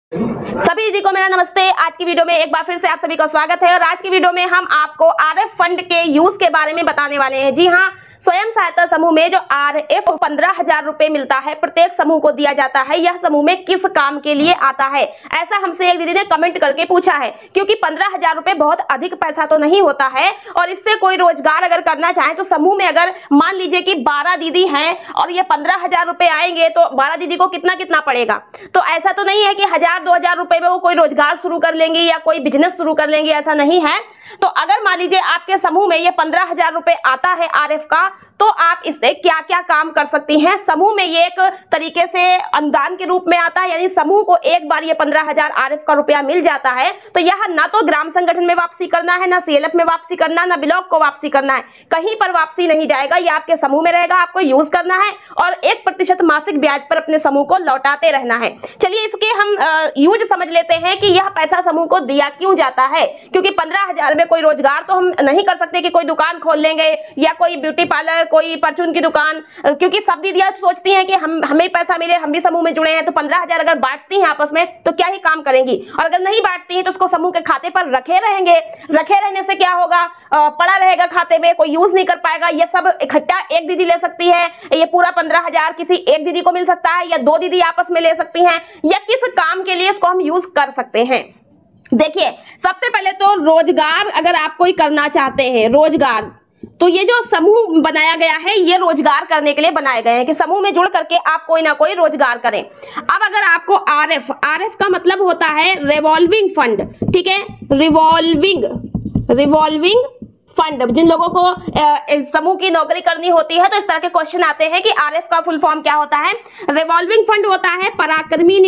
सभी दीदी को मेरा नमस्ते। आज की वीडियो में एक बार फिर से आप सभी का स्वागत है और आज की वीडियो में हम आपको आरएफ फंड के यूज के बारे में बताने वाले हैं। जी हाँ, स्वयं सहायता समूह में जो आरएफ 15,000 रुपए मिलता है प्रत्येक समूह को दिया जाता है, यह समूह में किस काम के लिए आता है, ऐसा हमसे एक दीदी ने कमेंट करके पूछा है। क्योंकि 15,000 रुपए बहुत अधिक पैसा तो नहीं होता है और इससे कोई रोजगार अगर करना चाहे तो समूह में अगर मान लीजिए कि 12 दीदी हैं और ये 15,000 रुपए आएंगे तो 12 दीदी को कितना कितना पड़ेगा। तो ऐसा तो नहीं है कि 1,000-2,000 रुपए में वो कोई रोजगार शुरू कर लेंगे या कोई बिजनेस शुरू कर लेंगे, ऐसा नहीं है। तो अगर मान लीजिए आपके समूह में ये 15,000 रुपए आता है आरएफ का, तो आप इससे क्या क्या काम कर सकती हैं। समूह में ये एक तरीके से अनुदान के रूप में आता है, यानी समूह को एक बार ये 15,000 आरएफ का रुपया मिल जाता है तो यह ना तो ग्राम संगठन में वापसी करना है, ना सीएलएफ में वापसी करना, ना ब्लॉक को वापसी करना है, कहीं पर वापसी नहीं जाएगा। ये आपके समूह में रहेगा, आपको यूज करना है और 1% मासिक ब्याज पर अपने समूह को लौटाते रहना है। चलिए इसके हम यूज समझ लेते हैं कि यह पैसा समूह को दिया क्यों जाता है। क्योंकि 15,000 में कोई रोजगार तो हम नहीं कर सकते कि कोई दुकान खोल लेंगे या कोई ब्यूटी पार्लर, कोई परचून की दुकान, क्योंकि सब दीदियां सोचती हैं कि हमें पैसा मिले, हम भी समूह में जुड़े हैं। तो 15,000 अगर बांटती हैं आपस में तो क्या ही काम करेंगी, और अगर नहीं बांटती हैं तो उसको समूह के खाते पर रखे रहेंगे। रखे रहने से क्या होगा, पड़ा रहेगा खाते में, कोई यूज नहीं कर पाएगा। ये सब इकट्ठा एक दीदी ले सकती है, ये पूरा 15,000 किसी एक दीदी को मिल सकता है या 2 दीदी आपस में ले सकती हैं, या किस काम के लिए इसको हम यूज कर सकते हैं। देखिए, सबसे पहले तो रोजगार अगर आप कोई करना चाहते हैं, रोजगार, तो ये जो समूह बनाया गया है ये रोजगार करने के लिए बनाए गए हैं कि समूह में जुड़ करके आप कोई ना कोई रोजगार करें। अब अगर आपको आरएफ का मतलब होता है रिवॉल्विंग फंड, ठीक है, रिवॉल्विंग फंड। जिन लोगों को समूह की नौकरी करनी होती है तो इस तरह के क्वेश्चन आते हैं कि आरएफ का फुल फॉर्म क्या होता है। रिवॉल्विंग फंड होता है पराक्रमी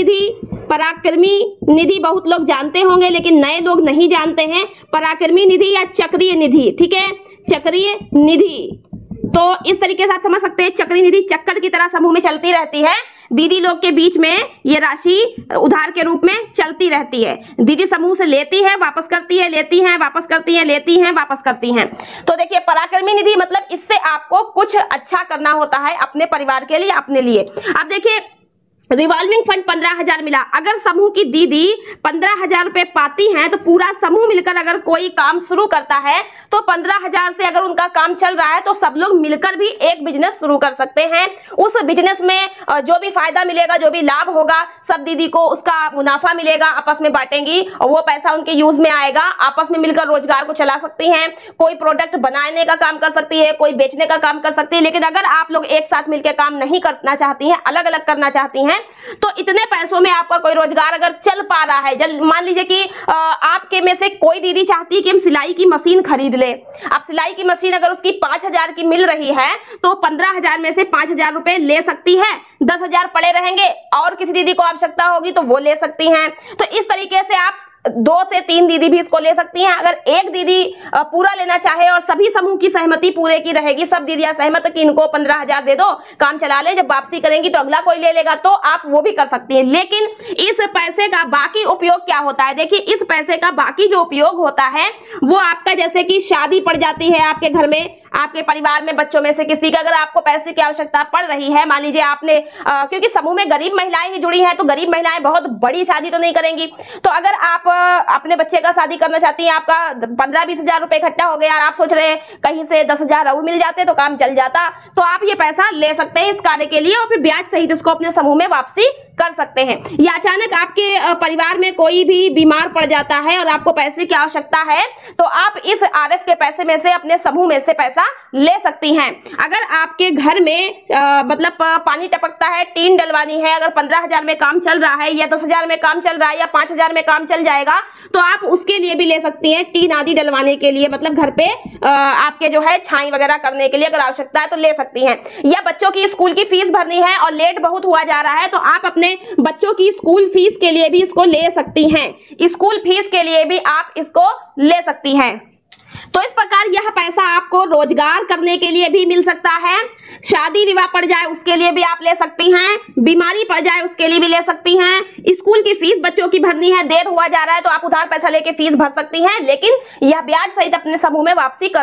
निधि बहुत लोग जानते होंगे लेकिन नए लोग नहीं जानते हैं। पराक्रमी निधि या चक्रीय निधि, ठीक है, चक्रीय निधि। तो इस तरीके से आप समझ सकते हैं, चक्रीय निधि चक्कर की तरह समूह में चलती रहती है। दीदी लोग के बीच में ये राशि उधार के रूप में चलती रहती है। दीदी समूह से लेती है, वापस करती है, लेती है, वापस करती है, लेती है, वापस करती हैं। तो देखिए, पराक्रमी निधि मतलब इससे आपको कुछ अच्छा करना होता है अपने परिवार के लिए, अपने लिए। अब देखिए, रिवॉल्विंग फंड 15,000 मिला। अगर समूह की दीदी 15,000 रुपए पाती हैं तो पूरा समूह मिलकर अगर कोई काम शुरू करता है तो 15,000 से अगर उनका काम चल रहा है तो सब लोग मिलकर भी एक बिजनेस शुरू कर सकते हैं। उस बिजनेस में जो भी फायदा मिलेगा, जो भी लाभ होगा, सब दीदी को उसका मुनाफा मिलेगा, आपस में बांटेंगी और वो पैसा उनके यूज में आएगा। आपस में मिलकर रोजगार को चला सकती हैं, कोई प्रोडक्ट बनाने का काम कर सकती है, कोई बेचने का काम कर सकती है। लेकिन अगर आप लोग एक साथ मिलकर काम नहीं करना चाहती हैं, अलग अलग करना चाहती हैं, तो इतने पैसों में आपका कोई रोजगार अगर चल पा रहा है, मान लीजिए कि आपके में से कोई दीदी चाहती है कि हम सिलाई की मशीन खरीद ले। अब सिलाई की मशीन अगर उसकी 5,000 की मिल रही है तो 15,000 में से 5,000 रुपए ले सकती है, 10,000 पड़े रहेंगे और किसी दीदी को आवश्यकता होगी तो वो ले सकती हैं। तो इस तरीके से आप 2 से 3 दीदी भी इसको ले सकती हैं। अगर एक दीदी पूरा लेना चाहे और सभी समूह की सहमति पूरे की रहेगी, सब दीदियां सहमत कि इनको 15,000 दे दो, काम चला ले, जब वापसी करेंगी तो अगला कोई ले लेगा, तो आप वो भी कर सकती हैं। लेकिन इस पैसे का बाकी उपयोग क्या होता है, देखिए, इस पैसे का बाकी जो उपयोग होता है वो आपका, जैसे कि शादी पड़ जाती है आपके घर में, आपके परिवार में बच्चों में से किसी का, अगर आपको पैसे की आवश्यकता पड़ रही है, मान लीजिए आपने क्योंकि समूह में गरीब महिलाएं ही जुड़ी हैं तो गरीब महिलाएं बहुत बड़ी शादी तो नहीं करेंगी। तो अगर आप अपने बच्चे का शादी करना चाहती हैं, आपका 15-20 हजार रुपए इकट्ठा हो गया और आप सोच रहे हैं कहीं से 10,000 और मिल जाते तो काम चल जाता, तो आप ये पैसा ले सकते हैं इस कार्य के लिए और फिर ब्याज सहित इसको अपने समूह में वापसी कर सकते हैं। या अचानक आपके परिवार में कोई भी बीमार पड़ जाता है और आपको पैसे की आवश्यकता है तो आप इस आरएफ के पैसे में से अपने समूह में से पैसा ले सकती हैं। अगर आपके घर में मतलब पानी टपकता है, टीन डलवानी है, अगर 15,000 में काम चल रहा है या 10,000 में काम चल रहा है या 5,000 में काम चल जाएगा तो आप उसके लिए भी ले सकती हैं, टीन आदि डलवाने के लिए, मतलब घर पे आपके जो है छाई वगैरह करने के लिए अगर आवश्यकता है तो ले सकती हैं। या बच्चों की स्कूल की फीस भरनी है और लेट बहुत हुआ जा रहा है तो आप अपने बच्चों की स्कूल फीस के लिए भी इसको ले सकती हैं। स्कूल फीस के लिए भी आप इसको ले सकती हैं। तो इस प्रकार यह पैसा आपको रोजगार करने के लिए भी मिल सकता है, शादी विवाह पड़ जाए उसके लिए भी आप ले सकती हैं, बीमारी पड़ जाए उसके लिए भी ले सकती हैं, स्कूल की फीस बच्चों की भरनी है, देर हुआ जा रहा है तो आप उधार पैसा लेके फीस भर सकती हैं, लेकिन यह ब्याज सहित अपने समूह में वापसी करना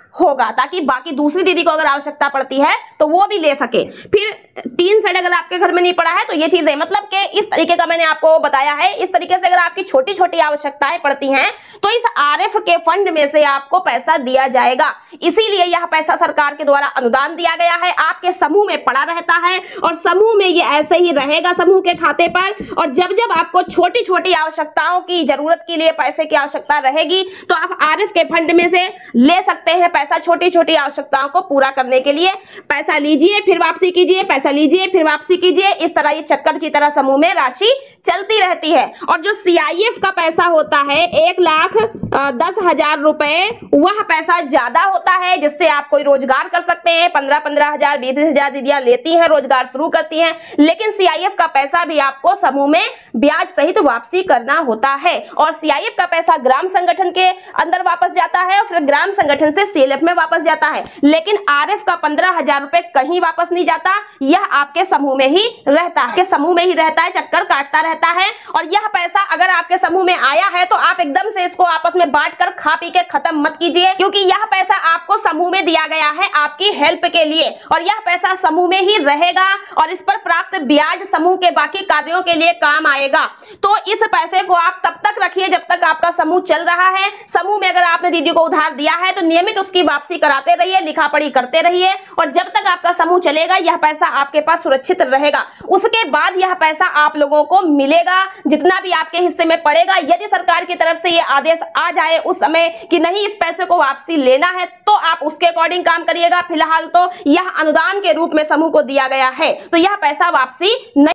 होगा, ताकि बाकी दूसरी दीदी को अगर आवश्यकता पड़ती है तो वो भी ले सके। फिर 3 सेट अगर आपके घर में नहीं पड़ा है तो ये चीजें, मतलब कि इस तरीके का मैंने आपको बताया है। इस तरीके से अगर आपकी छोटी छोटी आवश्यकताएं पड़ती हैं तो इस आरएफ के फंड में से आपको पैसा दिया जाएगा। इसीलिए यह पैसा सरकार के द्वारा अनुदान दिया गया है, आपके समूह में पड़ा रहता है और समूह में ये ऐसे ही रहेगा समूह के खाते पर। और जब जब आपको छोटी छोटी आवश्यकताओं की जरूरत के लिए पैसे की आवश्यकता रहेगी तो आप आरएफ के फंड में से ले सकते हैं पैसा, छोटी छोटी आवश्यकताओं को पूरा करने के लिए। पैसा लीजिए फिर वापसी कीजिए, पैसा लीजिए फिर वापसी कीजिए, इस तरह ये चक्कर की तरह समूह में राशि चलती रहती है। और जो सीआईएफ का पैसा होता है 1,10,000 रुपए, वह पैसा ज्यादा होता है जिससे आप कोई रोजगार कर सकते हैं। 15,000 20,000 दीदियां लेती हैं, रोजगार शुरू करती हैं, लेकिन सीआईएफ का पैसा भी आपको समूह में ब्याज सहित वापसी करना होता है। और सीआईएफ का पैसा ग्राम संगठन के अंदर वापस जाता है और फिर ग्राम संगठन से सीएलएफ में वापस जाता है। लेकिन आरएफ का 15,000 रुपए कहीं वापस नहीं जाता, यह आपके समूह में ही रहता है, समूह में ही रहता है, चक्कर काटता रहता है। और यह पैसा अगर आपके समूह में आया है तो आप एकदम से इसको आपस में बांटकर खा पी के खत्म मत कीजिए, क्योंकि यह पैसा आपको समूह में दिया गया है आपकी हेल्प के लिए और यह पैसा समूह में ही रहेगा और इस पर प्राप्त ब्याज समूह के बाकी कार्यों के लिए काम आएगा। तो इस पैसे को आप तब तक रखिए जब तक आपका समूह चल रहा है। समूह में अगर आपने दीदी को उधार दिया है तो नियमित उसकी वापसी कराते रहिए, लिखा पढ़ी करते रहिए और जब तक आपका समूह चलेगा यह पैसा आपके पास सुरक्षित रहेगा। उसके बाद यह पैसा आप लोगों को मिलेगा जितना भी आपके हिस्से में पड़ेगा। यदि सरकार की तरफ से यह आदेश आ जाए उस समय कि नहीं इस पैसे को वापसी लेना है तो आप उसके अकॉर्डिंग काम करिएगा। फिलहाल तो यह अनुदान के रूप में समूह को दिया गया है तो यह पैसा वापसी नहीं